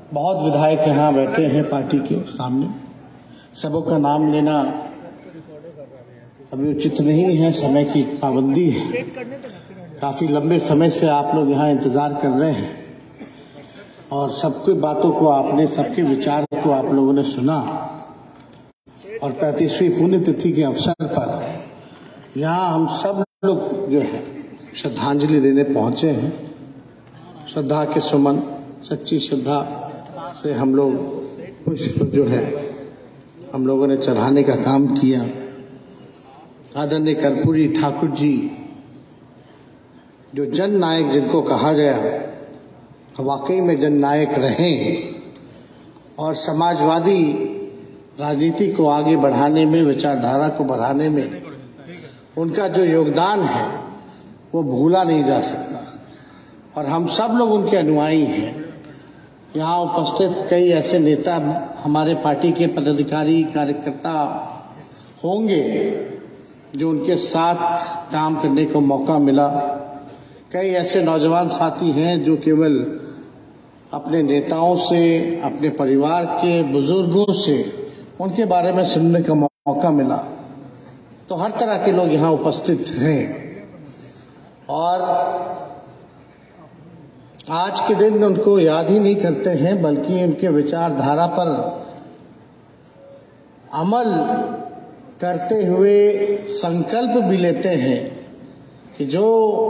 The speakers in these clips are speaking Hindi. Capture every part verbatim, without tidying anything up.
बहुत विधायक यहाँ बैठे हैं पार्टी के सामने। सबों का नाम लेना अभी उचित नहीं है, समय की पाबंदी है। काफी लंबे समय से आप लोग यहाँ इंतजार कर रहे हैं और सबकी बातों को आपने, सबके विचार को आप लोगों ने सुना और पैंतीसवीं पुण्यतिथि के अवसर पर यहाँ हम सब लोग जो है श्रद्धांजलि देने पहुंचे हैं। श्रद्धा के सुमन, सच्ची श्रद्धा से हम लोग पुष्प जो है हम लोगों ने चढ़ाने का काम किया। आदरणीय कर्पूरी ठाकुर जी जो जन नायक जिनको कहा गया, वाकई में जन नायक रहे और समाजवादी राजनीति को आगे बढ़ाने में, विचारधारा को बढ़ाने में उनका जो योगदान है वो भूला नहीं जा सकता और हम सब लोग उनके अनुयायी हैं। यहाँ उपस्थित कई ऐसे नेता, हमारे पार्टी के पदाधिकारी, कार्यकर्ता होंगे जो उनके साथ काम करने को मौका मिला। कई ऐसे नौजवान साथी हैं जो केवल अपने नेताओं से, अपने परिवार के बुजुर्गों से उनके बारे में सुनने का मौका मिला। तो हर तरह के लोग यहाँ उपस्थित हैं और आज के दिन उनको याद ही नहीं करते हैं, बल्कि उनके विचारधारा पर अमल करते हुए संकल्प भी लेते हैं कि जो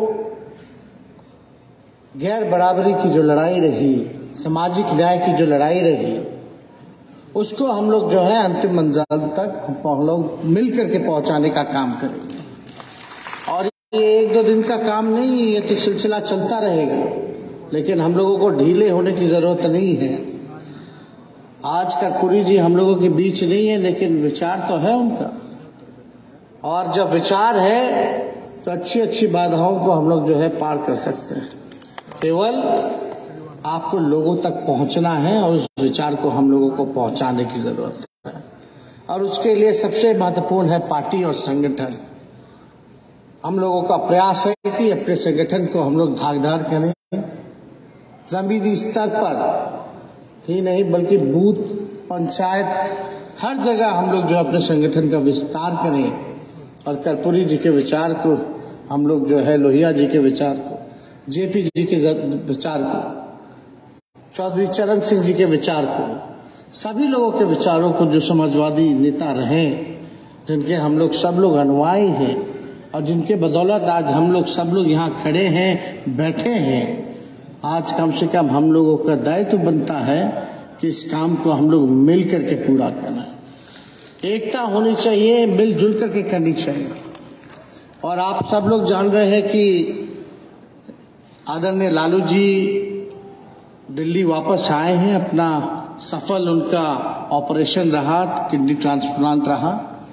गैर बराबरी की जो लड़ाई रही, सामाजिक न्याय की जो लड़ाई रही, उसको हम लोग जो है अंतिम मंजिल तक हम लोग मिल करके पहुंचाने का काम करेंगे। और ये एक दो दिन का काम नहीं, ये तो सिलसिला चलता रहेगा, लेकिन हम लोगों को ढीले होने की जरूरत नहीं है। आज कर्पूरी जी हम लोगों के बीच नहीं है, लेकिन विचार तो है उनका, और जब विचार है तो अच्छी अच्छी बाधाओं को हम लोग जो है पार कर सकते हैं। केवल आपको लोगों तक पहुंचना है और उस विचार को हम लोगों को पहुंचाने की जरूरत है, और उसके लिए सबसे महत्वपूर्ण है पार्टी और संगठन। हम लोगों का प्रयास है कि अपने संगठन को हम लोग धाकधार करें, जमीनी स्तर पर ही नहीं बल्कि बूथ, पंचायत, हर जगह हम लोग जो अपने संगठन का विस्तार करें और कर्पूरी जी के विचार को हम लोग जो है, लोहिया जी के विचार को, जेपी जी के विचार को, चौधरी चरण सिंह जी के विचार को, सभी लोगों के विचारों को, जो समाजवादी नेता रहे, जिनके हम लोग सब लोग अनुयायी हैं और जिनके बदौलत आज हम लोग सब लोग यहाँ खड़े हैं, बैठे हैं। आज कम से कम हम लोगों का दायित्व तो बनता है कि इस काम को हम लोग मिल करके पूरा करना है। एकता होनी चाहिए, मिलजुल करके करनी चाहिए। और आप सब लोग जान रहे हैं कि आदरणीय लालू जी दिल्ली वापस आए हैं। अपना सफल उनका ऑपरेशन रहा, किडनी ट्रांसप्लांट रहा,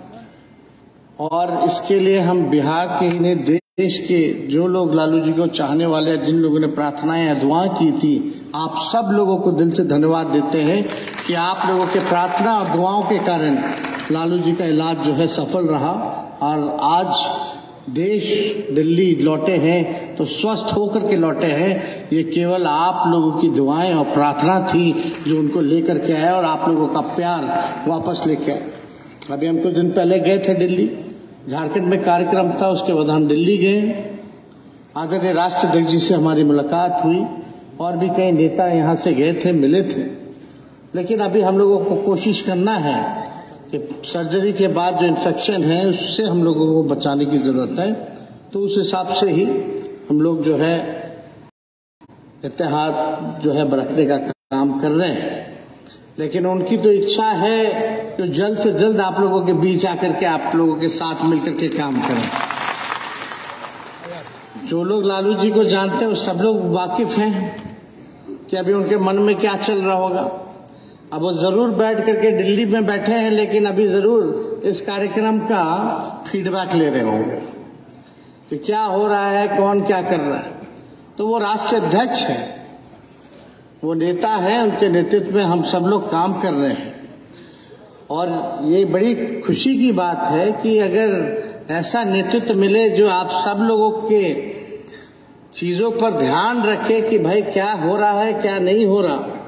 और इसके लिए हम बिहार के ही नहीं, देश के जो लोग लालू जी को चाहने वाले हैं, जिन लोगों ने प्रार्थनाएं या दुआएं की थी, आप सब लोगों को दिल से धन्यवाद देते हैं कि आप लोगों के प्रार्थना और दुआओं के कारण लालू जी का इलाज जो है सफल रहा और आज देश दिल्ली लौटे हैं तो स्वस्थ होकर के लौटे हैं। ये केवल आप लोगों की दुआएं और प्रार्थना थी जो उनको लेकर के आए और आप लोगों का प्यार वापस लेके आए। अभी हम कुछ दिन पहले गए थे दिल्ली, झारखंड में कार्यक्रम था, उसके बाद हम दिल्ली गए। आदरणीय राष्ट्राध्यक्ष जी से हमारी मुलाकात हुई और भी कई नेता यहाँ से गए थे, मिले थे। लेकिन अभी हम लोगों को कोशिश करना है कि सर्जरी के बाद जो इन्फेक्शन है उससे हम लोगों को बचाने की जरूरत है। तो उस हिसाब से ही हम लोग जो है इत्तेहाद जो है बरतने का काम कर रहे हैं। लेकिन उनकी तो इच्छा है कि जल्द से जल्द आप लोगों के बीच आकर के आप लोगों के साथ मिलकर के काम करें। जो लोग लालू जी को जानते हैं वो सब लोग वाकिफ हैं कि अभी उनके मन में क्या चल रहा होगा। अब वो जरूर बैठ करके दिल्ली में बैठे हैं, लेकिन अभी जरूर इस कार्यक्रम का फीडबैक ले रहे होंगे कि क्या हो रहा है, कौन क्या कर रहा है। तो वो राष्ट्रीय अध्यक्ष है, वो नेता है, उनके नेतृत्व में हम सब लोग काम कर रहे हैं। और ये बड़ी खुशी की बात है कि अगर ऐसा नेतृत्व मिले जो आप सब लोगों के चीजों पर ध्यान रखे कि भाई क्या हो रहा है, क्या नहीं हो रहा,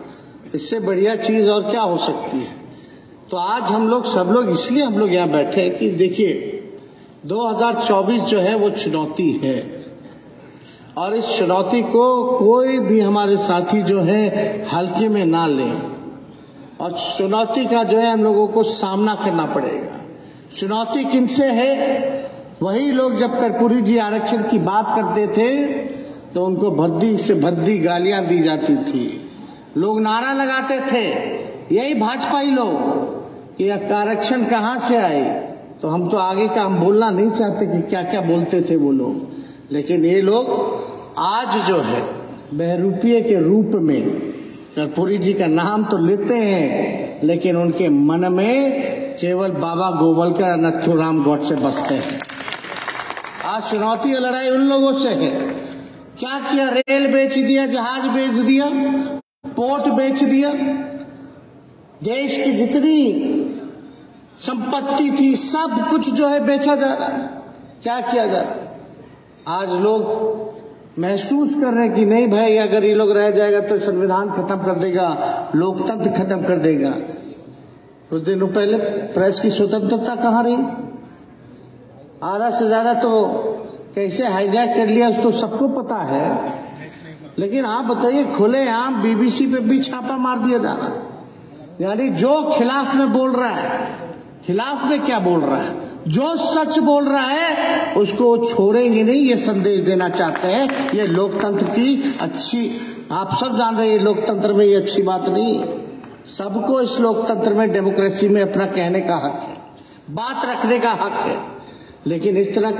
इससे बढ़िया चीज और क्या हो सकती है। तो आज हम लोग सब लोग इसलिए हम लोग यहाँ बैठे हैं कि देखिए दो हज़ार चौबीस जो है वो चुनौती है, और इस चुनौती को कोई भी हमारे साथी जो है हल्के में ना ले, और चुनौती का जो है हम लोगों को सामना करना पड़ेगा। चुनौती किनसे है? वही लोग जब कर्पूरी जी आरक्षण की बात करते थे तो उनको भद्दी से भद्दी गालियां दी जाती थी, लोग नारा लगाते थे, यही भाजपाई लोग कि आरक्षण कहाँ से आए। तो हम तो आगे का हम बोलना नहीं चाहते कि क्या क्या बोलते थे वो लोग, लेकिन ये लोग आज जो है बहरूपिये के रूप में कर्पूरी जी का नाम तो लेते हैं, लेकिन उनके मन में केवल बाबा गोवलकर और नथुराम गौडसे बसते हैं। आज चुनौती और लड़ाई उन लोगों से है। क्या किया? रेल बेच दिया, जहाज बेच दिया, पोर्ट बेच दिया, देश की जितनी संपत्ति थी सब कुछ जो है बेचा जा रहा है। क्या किया जा रहा है? आज लोग महसूस कर रहे हैं कि नहीं भाई, अगर ये लोग रह जाएगा तो संविधान खत्म कर देगा, लोकतंत्र खत्म कर देगा। कुछ दिनों पहले प्रेस की स्वतंत्रता कहाँ रही? आधा से ज्यादा तो कैसे हाईजैक कर लिया उसको सबको पता है, लेकिन आप बताइए खुलेआम बीबीसी पे भी छापा मार दिया जा रहा है। यानी जो खिलाफ में बोल रहा है, खिलाफ में क्या बोल रहा है, जो सच बोल रहा है उसको छोड़ेंगे नहीं, ये संदेश देना चाहते हैं। ये लोकतंत्र की अच्छी, आप सब जान रहे हैं लोकतंत्र में ये अच्छी बात नहीं है। सबको इस लोकतंत्र में, डेमोक्रेसी में अपना कहने का हक है, बात रखने का हक है, लेकिन इस तरह का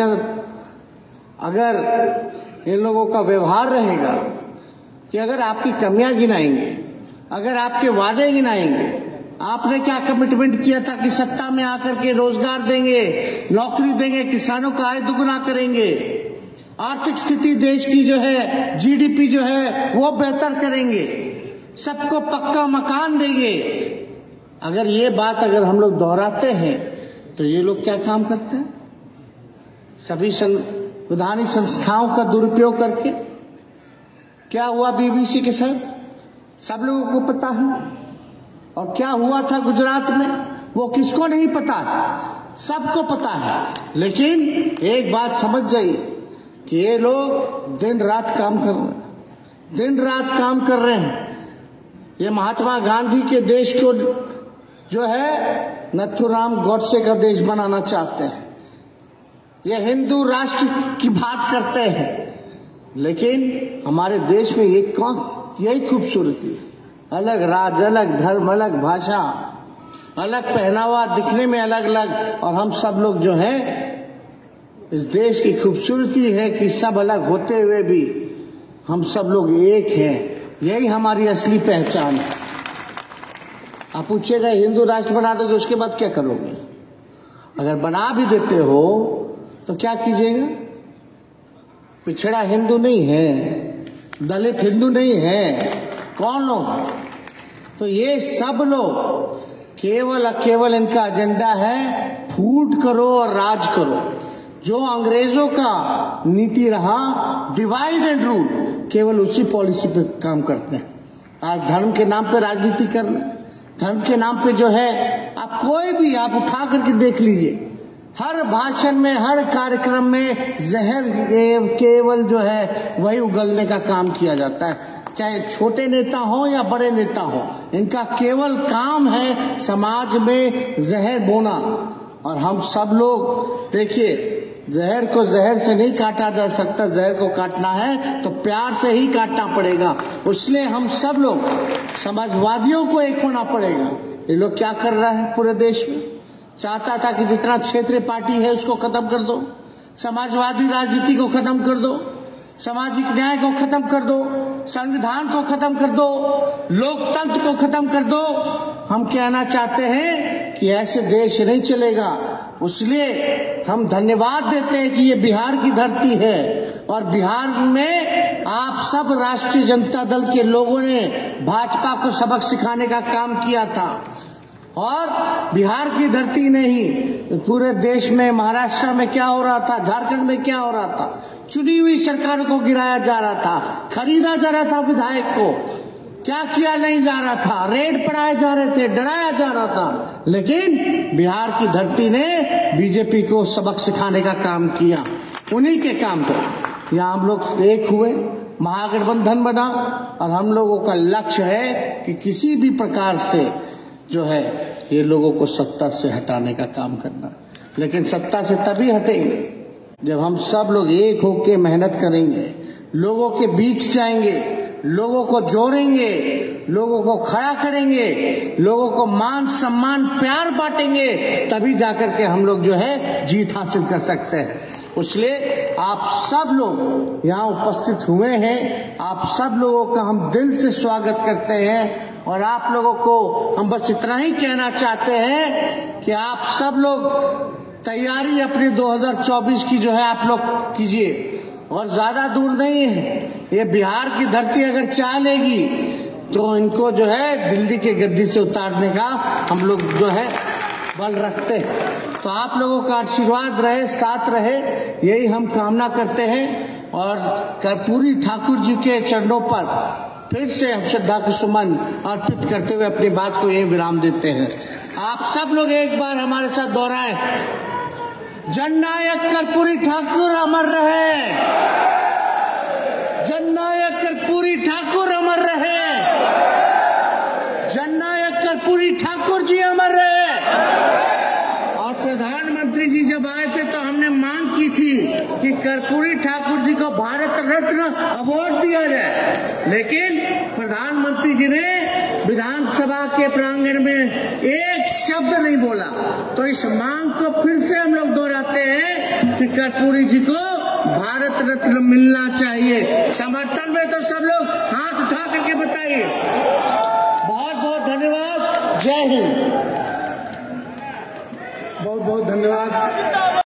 अगर इन लोगों का व्यवहार रहेगा कि अगर आपकी कमियां गिनाएंगे, अगर आपके वादे गिनाएंगे, आपने क्या कमिटमेंट किया था कि सत्ता में आकर के रोजगार देंगे, नौकरी देंगे, किसानों का आय दुगना करेंगे, आर्थिक स्थिति देश की जो है जीडीपी जो है वो बेहतर करेंगे, सबको पक्का मकान देंगे। अगर ये बात अगर हम लोग दोहराते हैं तो ये लोग क्या काम करते हैं? सभी संवैधानिक संस्थाओं का दुरुपयोग करके। क्या हुआ बीबीसी के साथ सब लोगों को पता है, और क्या हुआ था गुजरात में वो किसको नहीं पता, सबको पता है। लेकिन एक बात समझ जाइए कि ये लोग दिन रात काम कर रहे हैं, दिन रात काम कर रहे हैं। ये महात्मा गांधी के देश को जो है नथुराम गौडसे का देश बनाना चाहते हैं। ये हिंदू राष्ट्र की बात करते हैं, लेकिन हमारे देश में ये कौन, यही खूबसूरती है। अलग राज्य, अलग धर्म, अलग भाषा, अलग पहनावा, दिखने में अलग अलग, और हम सब लोग जो है इस देश की खूबसूरती है कि सब अलग होते हुए भी हम सब लोग एक हैं। यही हमारी असली पहचान है। आप पूछिएगा हिंदू राष्ट्र बना दोगे उसके बाद क्या करोगे? अगर बना भी देते हो तो क्या कीजिएगा? पिछड़ा हिंदू नहीं है, दलित हिंदू नहीं है, कौन लोग? तो ये सब लोग केवल केवल इनका एजेंडा है फूट करो और राज करो। जो अंग्रेजों का नीति रहा डिवाइड एंड रूल, केवल उसी पॉलिसी पे काम करते हैं। आज धर्म के नाम पे राजनीति करना, धर्म के नाम पे जो है आप कोई भी आप उठा करके देख लीजिए, हर भाषण में, हर कार्यक्रम में जहर केवल जो है वही उगलने का काम किया जाता है। चाहे छोटे नेता हो या बड़े नेता हो, इनका केवल काम है समाज में जहर बोना। और हम सब लोग देखिए, जहर को जहर से नहीं काटा जा सकता, जहर को काटना है तो प्यार से ही काटना पड़ेगा। इसलिए हम सब लोग समाजवादियों को एक होना पड़ेगा। ये लोग क्या कर रहा है पूरे देश में? चाहता था कि जितना क्षेत्रीय पार्टी है उसको खत्म कर दो, समाजवादी राजनीति को खत्म कर दो, सामाजिक न्याय को खत्म कर दो, संविधान को खत्म कर दो, लोकतंत्र को खत्म कर दो। हम कहना चाहते हैं कि ऐसे देश नहीं चलेगा। इसलिए हम धन्यवाद देते हैं कि ये बिहार की धरती है, और बिहार में आप सब राष्ट्रीय जनता दल के लोगों ने भाजपा को सबक सिखाने का काम किया था। और बिहार की धरती नहीं, पूरे देश में, महाराष्ट्र में क्या हो रहा था, झारखंड में क्या हो रहा था, चुनी हुई सरकार को गिराया जा रहा था, खरीदा जा रहा था विधायक को। क्या किया नहीं जा रहा था, रेड पड़ाए जा रहे थे, डराया जा रहा था, लेकिन बिहार की धरती ने बीजेपी को सबक सिखाने का काम किया। उन्हीं के काम पे यहाँ हम लोग एक हुए, महागठबंधन बना और हम लोगों का लक्ष्य है कि किसी भी प्रकार से जो है ये लोगों को सत्ता से हटाने का काम करना। लेकिन सत्ता से तभी हटेंगे जब हम सब लोग एक होकर मेहनत करेंगे, लोगों के बीच जाएंगे, लोगों को जोड़ेंगे, लोगों को खड़ा करेंगे, लोगों को मान सम्मान प्यार बांटेंगे, तभी जाकर के हम लोग जो है जीत हासिल कर सकते हैं। इसलिए आप सब लोग यहाँ उपस्थित हुए हैं, आप सब लोगों का हम दिल से स्वागत करते हैं और आप लोगों को हम बस इतना ही कहना चाहते हैं कि आप सब लोग तैयारी अपनी दो हज़ार चौबीस की जो है आप लोग कीजिए और ज्यादा दूर नहीं है। ये बिहार की धरती अगर चाह लेगी तो इनको जो है दिल्ली के गद्दी से उतारने का हम लोग जो है बल रखते हैं। तो आप लोगों का आशीर्वाद रहे, साथ रहे, यही हम कामना करते हैं। और कर्पूरी ठाकुर जी के चरणों पर फिर से हम श्रद्धा के सुमन अर्पित करते हुए अपनी बात को यही विराम देते हैं। आप सब लोग एक बार हमारे साथ दोहराएं, जननायक कर्पूरी ठाकुर अमर रहे, जननायक कर्पूरी ठाकुर अमर रहे, जननायक कर्पूरी ठाकुर जी अमर रहे। और प्रधानमंत्री जी जब आए थे तो हमने मांग की थी कि कर्पूरी ठाकुर जी को भारत रत्न अवार्ड दिया जाए, लेकिन प्रधानमंत्री जी ने विधानसभा के प्रांगण में एक शब्द नहीं बोला। तो इस मांग को फिर से हम लोग दोहराते हैं कि कर्पूरी जी को भारत रत्न मिलना चाहिए। समर्थन में तो सब लोग हाथ उठा करके बताइए। बहुत बहुत धन्यवाद। जय हिंद। बहुत बहुत धन्यवाद।